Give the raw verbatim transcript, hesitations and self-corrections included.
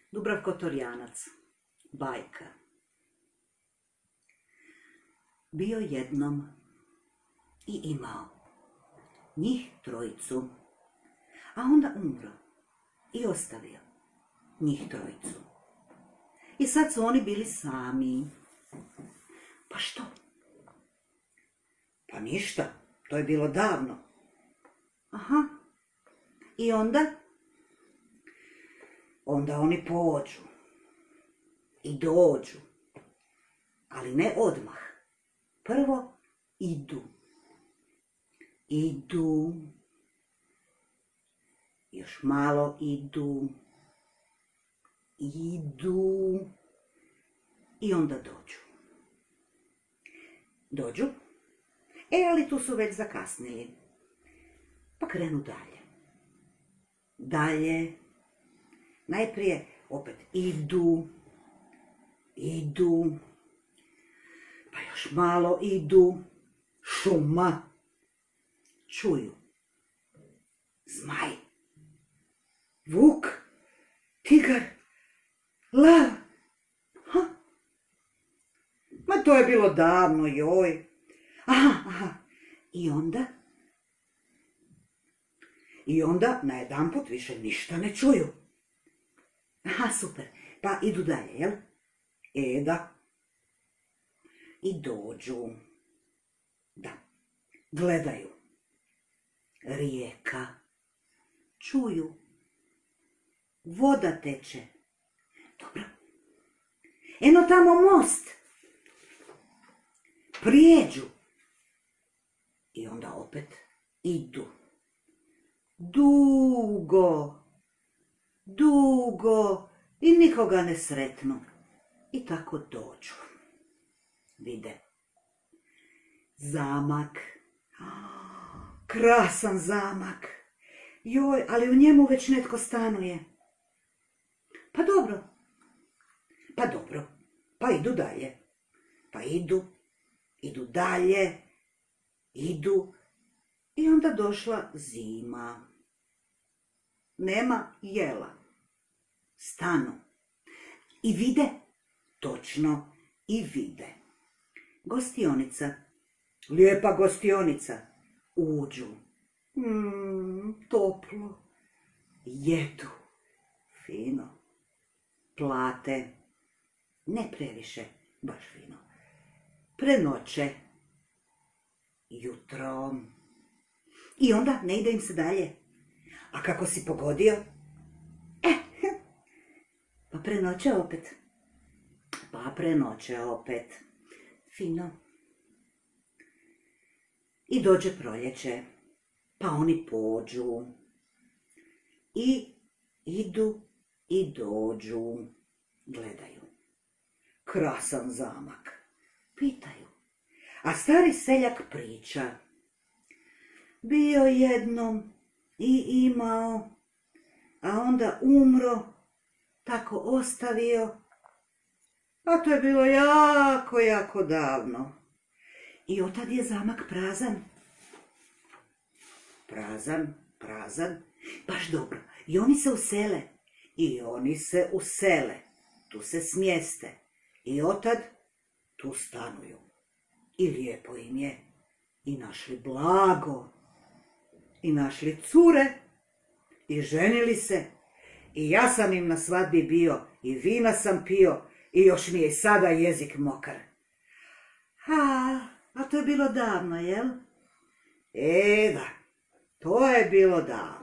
Dubravko Torjanac, bajka. Bio jednom i imao njih trojicu, a onda umro i ostavio njih trojicu. I sad su oni bili sami. Pa što? Pa ništa, to je bilo davno. Aha, i onda? Onda oni pođu i dođu, ali ne odmah. Prvo idu, idu, još malo idu, idu i onda dođu. Dođu, e, ali tu su već zakasnili, pa krenu dalje. Dalje, najprije opet idu, idu, pa još malo idu, šuma, čuju. Zmaj, vuk, tigar, lav. Ha? Ma to je bilo davno, joj. Aha, aha. I onda? I onda najedanput više ništa ne čuju. Aha, super. Pa idu dalje, jel? E, da. I dođu. Da. Gledaju. Rijeka. Čuju. Voda teče. Dobro. Eno tamo most. Prijeđu. I onda opet idu. Dugo. Dugo. I nikoga ne sretnu. I tako dođu. Vide. Zamak. Krasan zamak. Joj, ali u njemu već netko stanuje. Pa dobro. Pa dobro. Pa idu dalje. Pa idu. Idu dalje. Idu. I onda došla zima. Nema jela. Stanu. I vide. Točno. I vide. Gostionica. Lijepa gostionica. Uđu. Mm, toplo. Jedu. Fino. Plate. Ne previše. Baš fino. Prenoće. Jutro. I onda ne ide im se dalje. A kako si pogodio? Eh, pa prenoće opet. Pa prenoće opet. Fino. I dođe proljeće. Pa oni pođu. I idu i dođu. Gledaju. Krasan zamak. Pitaju. A stari seljak priča. Bio jednom i imao, a onda umro, tako ostavio. A to je bilo jako, jako davno. I otad je zamak prazan. Prazan, prazan, baš dobro. I oni se usele. I oni se usele. Tu se smjeste. I otad tu stanuju. I lijepo im je. I našli blago. I našli cure. I ženili se. I ja sam im na svadbi bio. I vina sam pio. I još mi je i sada jezik mokar. A, a to je bilo davno, jel? E da, to je bilo davno.